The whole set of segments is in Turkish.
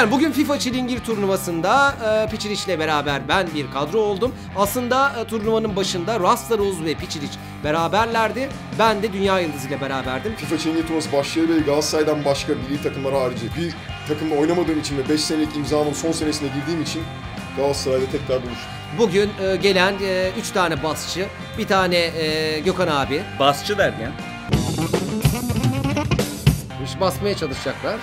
Efendim bugün FIFA Çilingir turnuvasında Piçiriç'le beraber ben bir kadro oldum. Aslında turnuvanın başında Rastaruz ve Piçiriç beraberlerdi. Ben de Dünya Yıldızı ile beraberdim. FIFA Çilingir turnuvası başlayalı Galatasaray'dan başka milli takımlar harici bir takımda oynamadığım için ve 5 senelik imzamın son senesine girdiğim için Galatasaray'da tekrar buluştuk. Bugün gelen 3 tane basçı, bir tane Gökhan abi. Basçı derken? Basmaya çalışacaklar.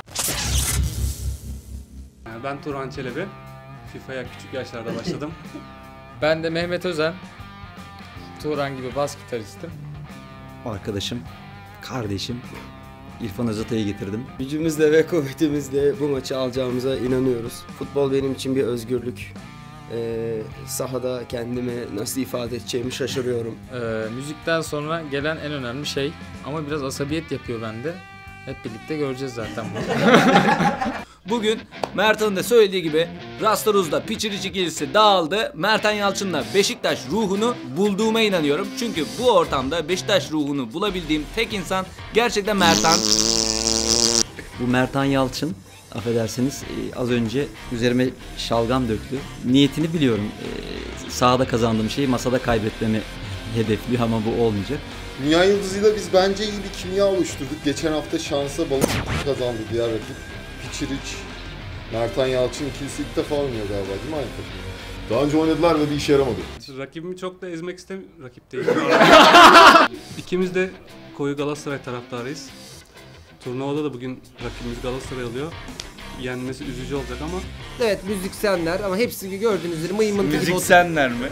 Ben Turan Çelebi. FIFA'ya küçük yaşlarda başladım. Ben de Mehmet Özen. Turan gibi bas gitaristim. Arkadaşım, kardeşim İrfan Özatay'ı getirdim. Gücümüzle ve kuvvetimizle bu maçı alacağımıza inanıyoruz. Futbol benim için bir özgürlük. Sahada kendimi nasıl ifade edeceğimi şaşırıyorum. Müzikten sonra gelen en önemli şey ama biraz asabiyet yapıyor bende. Hep birlikte göreceğiz zaten bunu. Bugün Mert'in de söylediği gibi Rastaruz'da Piçiriç ikilisi dağıldı. Mertan Yalçın'la Beşiktaş ruhunu bulduğuma inanıyorum. Çünkü bu ortamda Beşiktaş ruhunu bulabildiğim tek insan gerçekten Mertan. Bu Mertan Yalçın, affedersiniz, az önce üzerime şalgam döktü. Niyetini biliyorum. Sahada kazandığım şeyi masada kaybetmemi hedefliyor ama bu olmayacak. Dünya Yıldızı'yla biz bence iyi bir kimya oluşturduk. Geçen hafta şansa balık kazandı diğer rakip. Piçiriç, Mertan Yalçın ikilisi ilk defa oynuyor galiba değil mi aynı takımda? Daha önce oynadılar ve bir işe yaramadı. Rakibimi çok da ezmek istemiyorum. Rakip değil. İkimiz de koyu Galatasaray taraftarıyız. Turnuvada da bugün rakibimiz Galatasaray oluyor. Yenmesi üzücü olacak ama. Evet, müziksenler ama hepsi gördüğünüz gibi mıymıntı gibi. Müziksenler mi?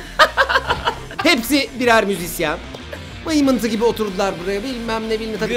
Hepsi birer müzisyen. Mıymıntı gibi oturdular buraya, bilmem ne takım.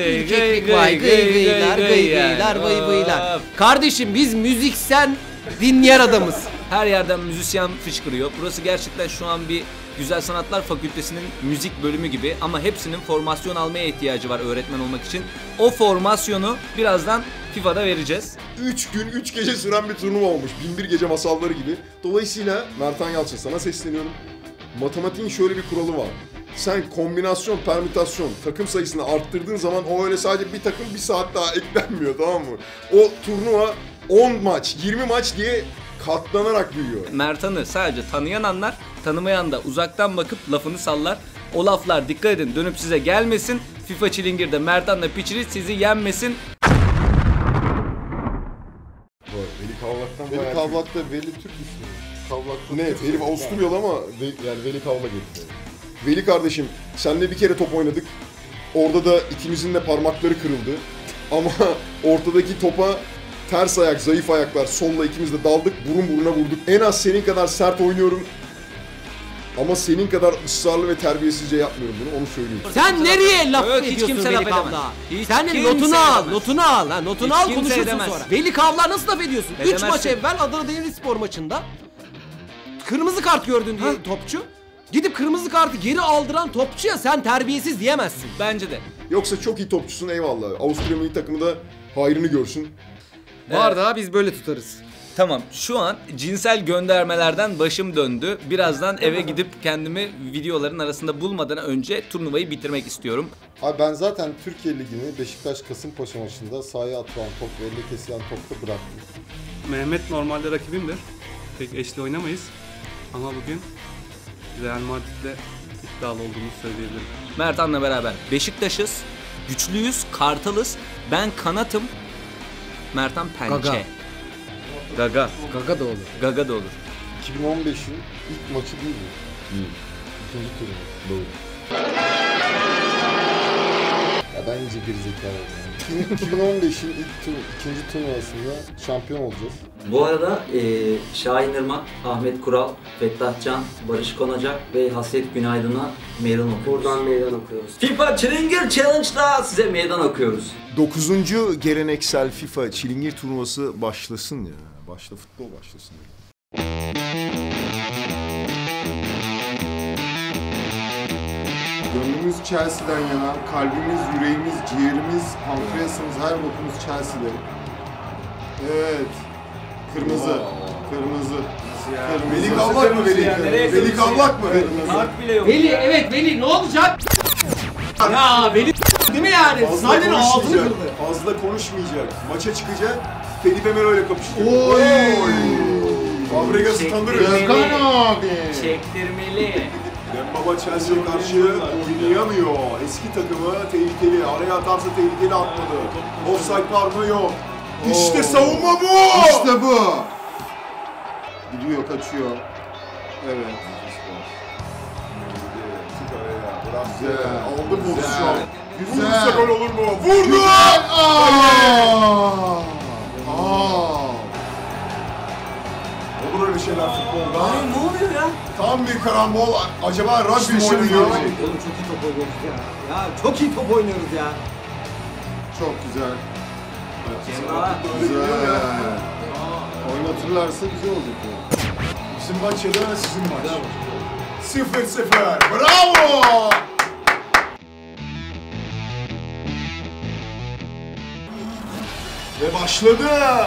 Gıy vıylar. Kardeşim biz müziksen dinleyen adamız. Her yerden müzisyen fışkırıyor. Burası gerçekten şu an bir Güzel Sanatlar Fakültesi'nin müzik bölümü gibi ama hepsinin formasyon almaya ihtiyacı var öğretmen olmak için. O formasyonu birazdan FIFA'da vereceğiz. 3 gün 3 gece süren bir turnuva olmuş. 1001 gece masalları gibi. Dolayısıyla Mertan Yalçın sana sesleniyorum. Matematiğin şöyle bir kuralı var. Sen kombinasyon, permütasyon, takım sayısını arttırdığın zaman o öyle sadece bir takım bir saat daha eklenmiyor, tamam mı? O turnuva 10 maç, 20 maç diye katlanarak büyüyor. Mertan'ı sadece tanıyan anlar, tanımayan da uzaktan bakıp lafını sallar. O laflar dikkat edin dönüp size gelmesin. FIFA Çilingir'de Mertan'la Piçiriç sizi yenmesin. Veli Kavlak'ta Veli Türk ismi. Kavlak'ta ne? Herif Avusturyalı ama yani Veli Kavlak herif. Veli kardeşim, seninle bir kere top oynadık. Orada da ikimizin de parmakları kırıldı. Ama ortadaki topa ters ayak, zayıf ayaklar, solla ikimiz de daldık, burun buruna vurduk. En az senin kadar sert oynuyorum. Ama senin kadar ısrarlı ve terbiyesizce yapmıyorum bunu, onu söyleyeyim. Sen nereye laf Yok, hiç ediyorsun kimse Veli laf edemez. Kavlak'a? Hiç Sen kimse notunu al, edemez. notunu al. Ha, notunu Hiç al, kimse konuşursun edemez. sonra. Veli Kavlak'a nasıl laf ediyorsun? 3 Edemezsin. maç evvel Adana Demirspor maçında kırmızı kart gördün diye topçu. Gidip kırmızı kartı geri aldıran topçuya sen terbiyesiz diyemezsin. Bence de. Yoksa çok iyi topçusun, eyvallah. Avusturya milli takımı da hayrını görsün. Var da biz böyle tutarız. Tamam, şu an cinsel göndermelerden başım döndü. Birazdan eve gidip kendimi videoların arasında bulmadan önce turnuvayı bitirmek istiyorum. Abi ben zaten Türkiye Ligi'ni Beşiktaş-Kasımpaşa maçında sahaya atılan top ve elle kesilen topta bıraktım. Mehmet normalde rakibimdir. Pek eşli oynamayız. Ama bugün Real Madrid'le iddialı olduğumuzu söyleyebilirim. Mertan'la beraber Beşiktaş'ız, güçlüyüz, kartalız. Ben kanatım, Mertan pençe. Gaga. Gaga. Gaga da olur. Gaga da olur. 2015'in ilk maçı değil mi? İkinci turnuva. Doğru. Ya ben iyice gerizekalı oldum. 2015'in ikinci turnuvasında şampiyon olacağız. Bu arada Şahin Irmak, Ahmet Kural, Fettah Can, Barış Konacak ve Hasret Günaydın'a meydan okuyoruz. Buradan meydan okuyoruz. FIFA Çilingir Challenge'da size meydan okuyoruz. 9. geleneksel FIFA Çilingir turnuvası başlasın ya. Başla, futbol başlasın. Gönlümüz Chelsea'den yana, kalbimiz, yüreğimiz, ciğerimiz, pankreasımız, her bokumuz Chelsea'de. Evet. Kırmızı. Kırmızı. Veli Kavlak mı Veli? Veli Kavlak mı? Kart bile yok. Veli, evet Veli, ne olacak? Ya Veli değil mi yani? Fazla Sahnenin ağzını konuşmayacak. kırdı. Fazla konuşmayacak. Maça çıkacak. Felipe Melo ile kapıştı. Oy! Fabregas'ı tanırız. Çektirmeli. Dembaba Chelsea'ye karşı oynayamıyor. Eski takımı tehlikeli. Araya atarsa tehlikeli atmadı. Offside var mı? Yok. İşte savunma bu! İşte bu. Gidiyor, kaçıyor. Evet. Güzel. Aldı pozisyon. Güzel. Vurursa gol olur mu? Vurdu! Olur öyle şeyler futbolda. Ne oluyor ya? Tam bir karambol. Acaba rugby mi oynayacak? Oğlum çok iyi top oynuyoruz ya. Ya çok iyi top oynuyoruz ya. Çok güzel. Cemra. Güzel. Oynatırlarsa güzel olacak. Bizim maç ya da sizin maç. 0-0. Bravo! Ve başladı.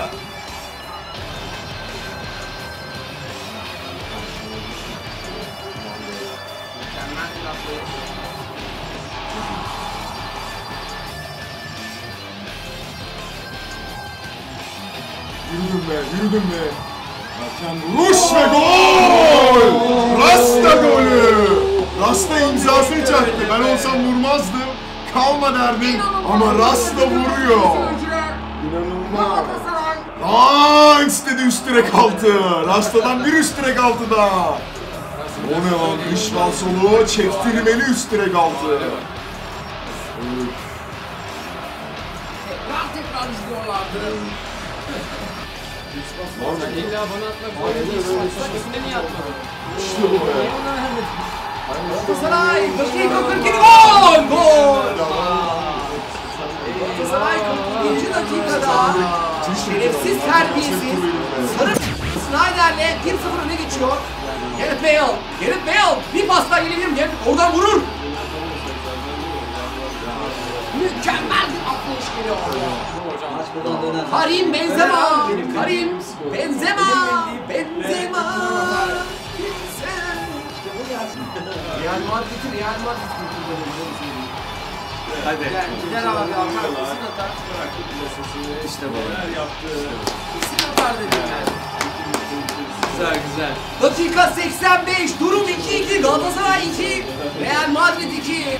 Yürüdüm be. Ruş ve gol! Rasta golü! Rasta imzasını çaktı. Ben olsam vurmazdım. Kalma derdim. Ama Rasta vuruyor. İnanılmaz. Lans dedi üst direk altı. Rasta'dan bir üst direk altı daha. O ne lan? Rişval solu çektirmeli üst direk altı. Tekrar izliyorlardı. İlla bana atmak zorunda niye atmadın? İşte bu be. Galatasaray dakika 42 gol! Gol! Galatasaray 42. dakikada şerefsiz terbiyesiz sarı Snyder'le 1-0 öne geçiyor. Gareth Bale bir pasta gelebilir mi? Oradan vurur. Mükemmel bir atlayış geliyor. Karim Benzema. Real Madrid Hadi. Gider abi atar. Kesin atar. İşte bu. Kesin atar dedim yani. Güzel. Dakika 85. Durum 2-2. Galatasaray 2. Real Madrid 2.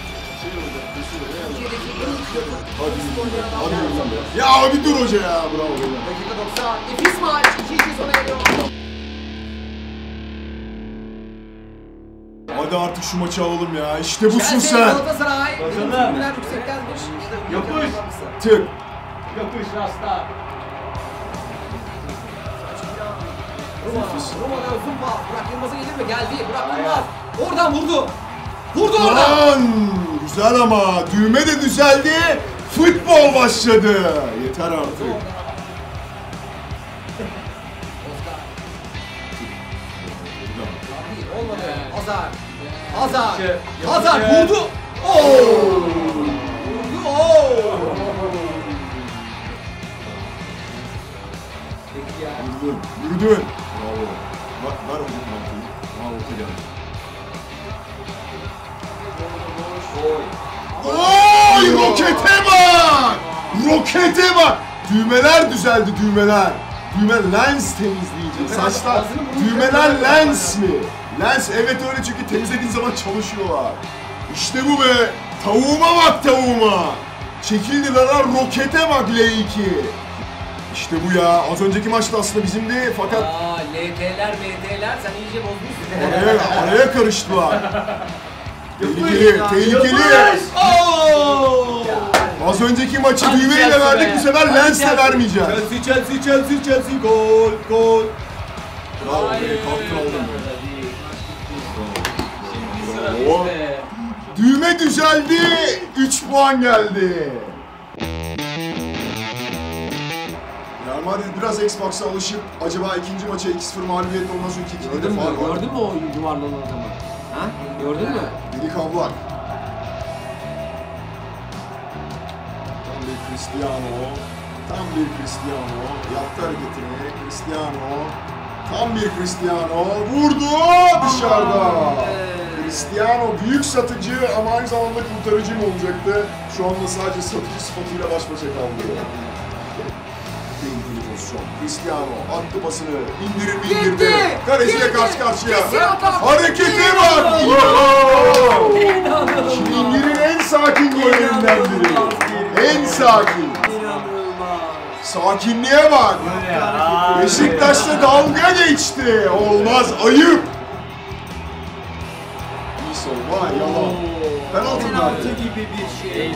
Ya bir dur hoca ya. Bravo. Dakika 90. Nefis maç. 2-2 sona eriyor. Hadi artık şu maçı alalım ya. İşte busun Chelsea, sen. Galatasaray. Tribünler yüksektenmiş. Yapış. Tık. Yapış Rasta. Roma'dan Zumba. Burak Yılmaz'a gelir mi? Geldi. Burak Yılmaz. Oradan vurdu. Vurdu oradan. Lan! Güzel ama düğme de düzeldi. Futbol başladı. Yeter artık. Olmadı. Hazar vurdu. Vurdu. Yürüdün. Bravo. Bak ver o zaman. Bravo Kıcan. Oy rokete bak! Rokete bak! Düğmeler düzeldi düğmeler. Düğme lens temizleyici. Saçlar düğmeler lens mi? Lens evet öyle çünkü temizlediğin zaman çalışıyorlar. İşte bu be. Tavuğuma bak tavuğuma. Çekildiler lan rokete bak L2. İşte bu ya. Az önceki maçta aslında bizimdi fakat LT'ler sen iyice bozmuşsun. araya karıştılar. Tehlikeli. Az önceki maçı düğmeyle verdik bu sefer lensle vermeyeceğiz. Chelsea gol. Bravo be, kaptın oldum. Bravo. Düğme düzeldi, 3 puan geldi. Real Madrid biraz Xbox'a alışıp acaba ikinci maça 2-0 mağlubiyet olmaz çünkü 2-2'de Gördün mü? faul var. Gördün mü o yuvarlanan adamı? Ha? Gördün mü? Deli kavlak. Tam bir Cristiano. Yaptı hareketini. Cristiano. Tam bir Cristiano. Vurdu dışarıda. Cristiano büyük satıcı ama aynı zamanda kurtarıcı mı olacaktı? Şu anda sadece satıcı sıfatıyla baş başa kaldı. pozisyon. Cristiano attı pasını. İndirdi. Kaleciyle karşı karşıya. Harekete bak. Çilingir'in en sakin gollerinden biri. En sakin. Sakinliğe bak. Beşiktaş'ta dalga geçti. Olmaz, ayıp. Vay yalan. Penaltı gibi bir şey.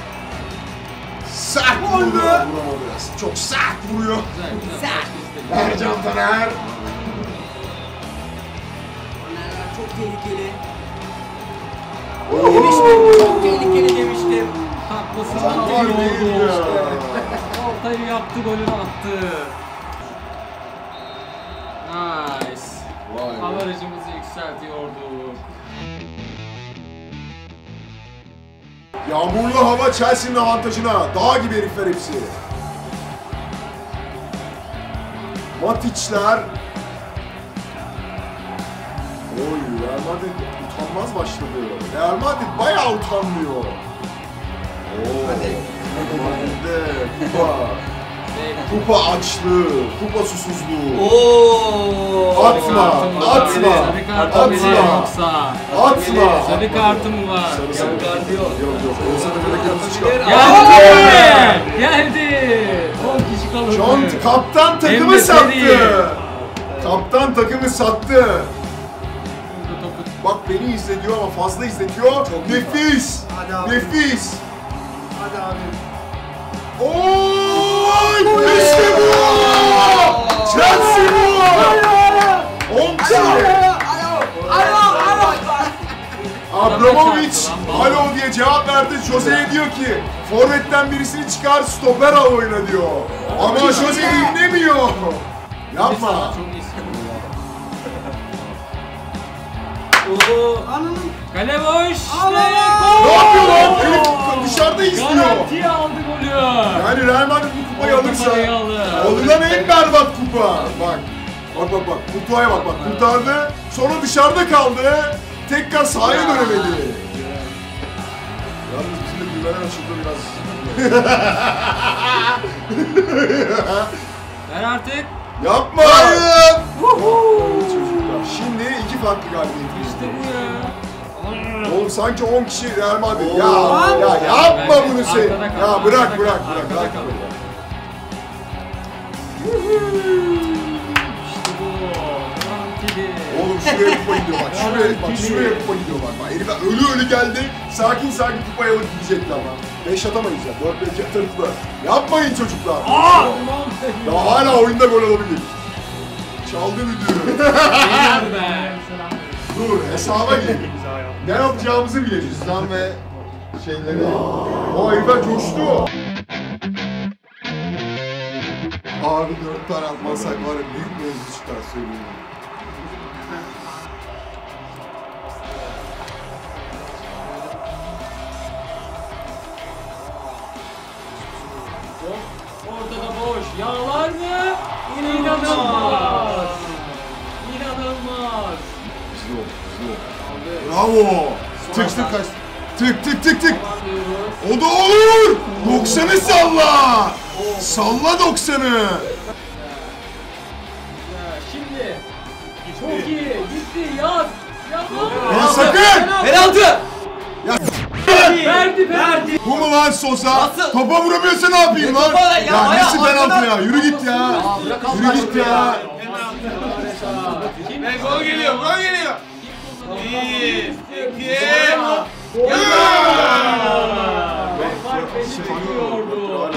sert vuruyor. Çok sert vuruyor. Ercan Taner. Çok tehlikeli. Demiştim, çok tehlikeli demiştim. Haklısın. Ortayı yaptı, golünü attı. Nice. Avarajımızı yükseltiyorduk. Yağmurlu hava Chelsea'nin avantajına. Dağ gibi herifler hepsi. Matic'ler. Oy, Real Madrid utanmaz başladı. Real Madrid bayağı utanmıyor. Hadi. Madrid'de kupa. Kupa açlığı, kupa susuzluğu. Atma. Sarı kartı mı var? Yok. Olsa da böyle kırmızı çıkar. Geldi. 10 kişi kalırdı. John kaptan takımı sattı. Kaptan takımı sattı. Bak beni izletiyor ama fazla izletiyor. Nefis. Nefis. Hadi abi. Oy! İşte bu! Chelsea bu! 10 kişi. Abramovich alo diye cevap verdi. Jose'ye diyor ki forvetten birisini çıkar stoper al oyna diyor. Ama Jose dinlemiyor. Yapma. Kale boş. Ne yapıyor lan? Herif dışarıda izliyor. Garantiye aldı golü. Yani Real Madrid bu kupayı alırsa alınan en berbat kupa. Bak. Kurtuğa'ya bak. Kurtardı. Sonra dışarıda kaldı. Tekrar sahaya dönemedi. Yalnız bizim de güvenen açıldı biraz. Ver artık. Yapma! Hayır! Çocuklar. Şimdi iki farklı galibiyet. İşte bu ya. Oğlum sanki 10 kişi Real Madrid. Ya yapma bunu sen. Ya bırak. İşte bu. Garantili. Oğlum şuraya kupa gidiyor bak. Şuraya kupa gidiyor bak. Herifler ölü geldi. Sakin kupayı alıp gidecekler lan. 5 atamayız ya. 4-5 atarız da. Yapmayın çocuklar. Ya hala oyunda gol olabilir. Çaldı müdürü. Dur hesaba gir. Ne yapacağımızı bilelim. Cüzdan ve şeyleri. O herifler coştu. Abi 4 tane atmazsak var ya büyük mevzu çıkar söylüyorum. Ortada boş. Yağlar mı? İnanılmaz. Bravo. Tık. O da olur. 90'ı salla. Salla 90'ı. Şimdi. Çok iyi. Gitti. Yaz. Ya sakın. Penaltı. Verdi. Bu mu lan Sosa? Nasıl? Topa vuramıyorsa ne yapayım lan? topa ya, Ya ayağı nasıl penaltı arkadan- ya? Yürü git ya. Yürü git ya. Gol geliyor. 1, 2. Fark beni bekliyordu.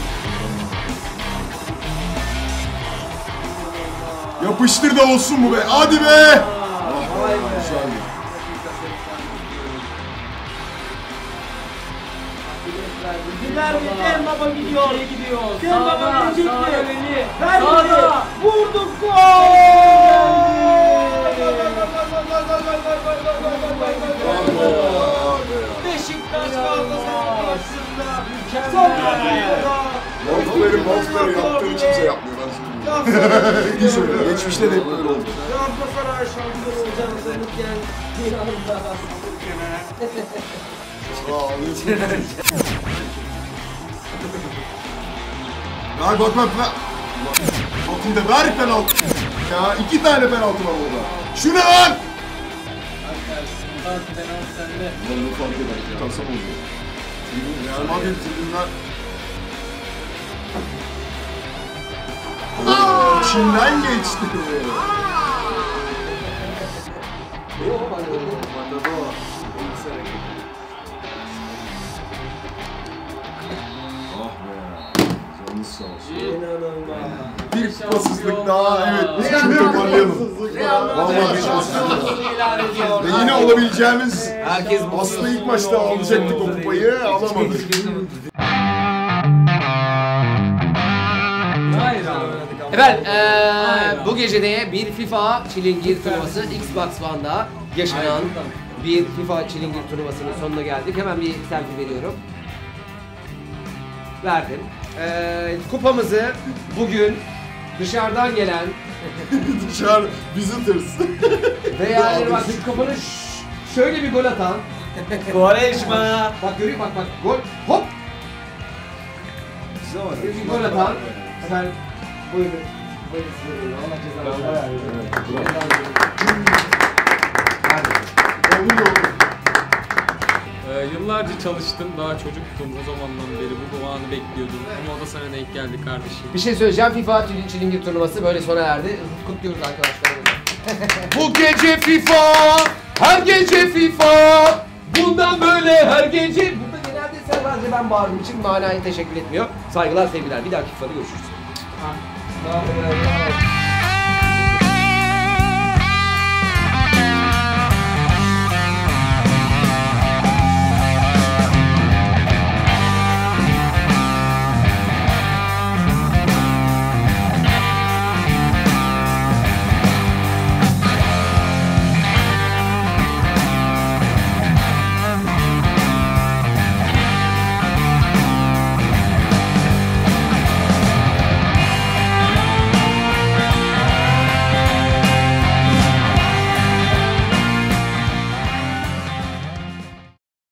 Yapıştır da olsun bu be. Hadi be. Baba gidiyor. Sağda beni. Sağda. Vurduk Beşiktaş Galatasaray karşısında Wolfsberg yaptığını kimse yapmıyor. İyi söyle. Geçmişte de hep böyle oldu. Galatasaray şampiyon olacağını sanırken bir anda Bak. Atilla ver penaltı. Ya 2 tane penaltı var orada. Şu ne lan? Lan ne fark eder? Tasam oluyor. Real Madrid tribünler... İçinden geçti. Bir kupasızlık daha, evet. Şunu toparlayalım. Vallahi bir kupasızlık. Ve yine olabileceğimiz, aslında ilk maçta alacaktık o kupayı, alamadık. Efendim bu gecede bir FIFA Çilingir turnuvası Xbox One'da yaşanan bir FIFA Çilingir turnuvasının sonuna geldik. Hemen bir selfie veriyorum. Verdim. Kupamızı bugün dışarıdan gelen Dışarı visitors. ve yani bak şu kafanı şöyle bir gol atan Quaresma. bak görüyor bak gol hop bir gol atan efendim buyurun Allah cezanı Yıllarca çalıştım, daha çocuktum o zamandan beri bu anı bekliyordum ama o da sana denk geldi kardeşim. Bir şey söyleyeceğim. FIFA Çilingir turnuvası böyle sona erdi. Kutluyoruz arkadaşlar. Bu gece FIFA, her gece FIFA. Bundan böyle her gece. Burada genelde sadece ben bağırdığım için manayı teşekkür etmiyor. Saygılar, sevgiler. Bir dahaki FIFA'da görüşürüz.